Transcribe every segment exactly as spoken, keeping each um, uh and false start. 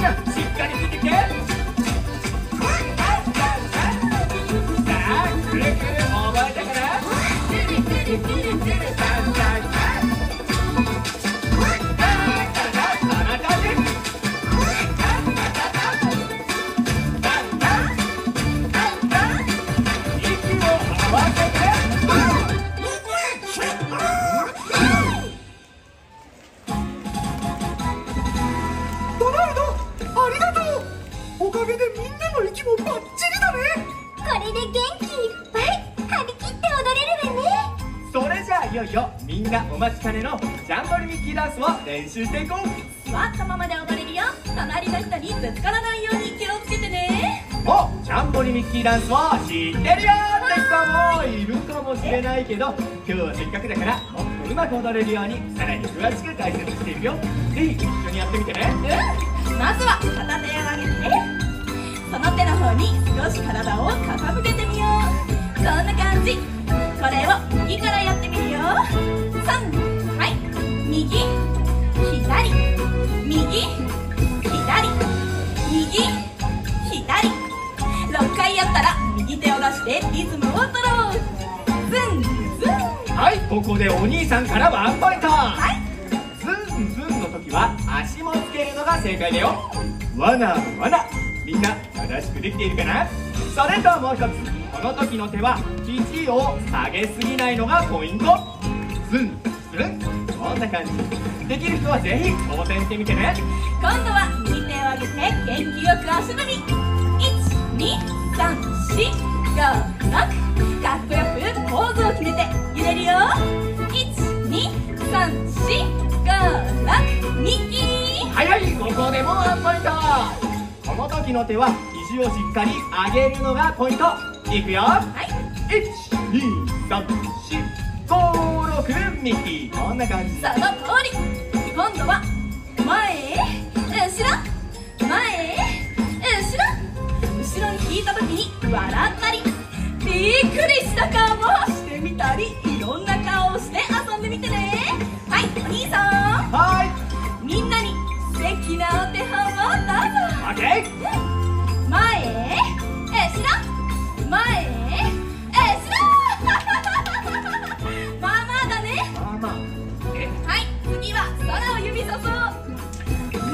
しっかりついてきて。さあくるくる覚えたかな。くるくるくるくるさんさんさん。 おかげでみんなの息もバッチリだね。 これで元気いっぱい張り切って踊れるわね。 それじゃあいよいよみんなお待ちかねのジャンボリミッキーダンスを練習していこう。 座ったままで踊れるよ。隣の人にぶつからないように気をつけてね。 お、ジャンボリミッキーダンスを知ってるよって人もいるかもしれないけど、今日はせっかくだからもっとうまく踊れるようにさらに詳しく解説していくよ。ぜひ一緒にやってみてね。 うん、まずは片手を上げて、その手の方に少し体を傾けてみよう。こんな感じ。これを右からやってみるよ。さん、はい、右左右左右左。ろっかいやったら右手を出してリズムを取ろう。ズンズン。 はい、ここでお兄さんからワンポイント。 はい、 ズンズンの時は足もつけるのが正解だよ。わなわな、みんな正しくできているかな。それともう一つ、この時の手は肘を下げすぎないのがポイント。ズンズン、こんな感じ。できる人はぜひ挑戦してみてね。 今度は右手を上げて元気よく足踏み。いち、に、さん、し、ご、ろく。かっこよくポーズを決めて揺れるよ。いち、に、さん、し、ご、ろく。右。 早い、ここでもワンポイント。この時の手は肘をしっかり上げるのがポイント。いくよ。 はい、 いち、に、さん、し、ご、ろく。右。こんな感じ。 その通り。今度は前後ろ前後ろ。後ろに引いた時に笑ったりびっくりした顔もしてみたり、いろんな顔をして遊んでみてね。はい、お兄さん、 はい、 みんなに素敵なお手本をどうぞ。 オッケー。 前後ろ前後ろまあまあだね。 まあまあ。え、 はい、次は空を指さそう。右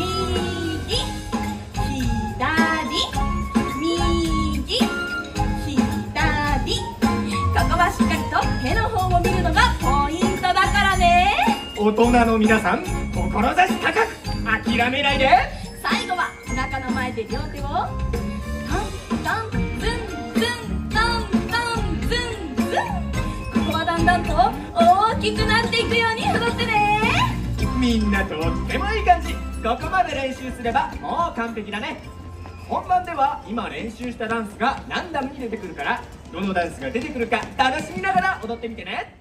左右左。ここはしっかりと手の方を見るのがポイントだからね。 大人の皆さん、志高く諦めないで。 最後はお腹の前で両手をトントンズンズントントンズンズン。ここはだんだんと大きくなっていくように踊ってね。 みんなとってもいい感じ。ここまで練習すればもう完璧だね。本番では今練習したダンスがランダムに出てくるから、どのダンスが出てくるか楽しみながら踊ってみてね。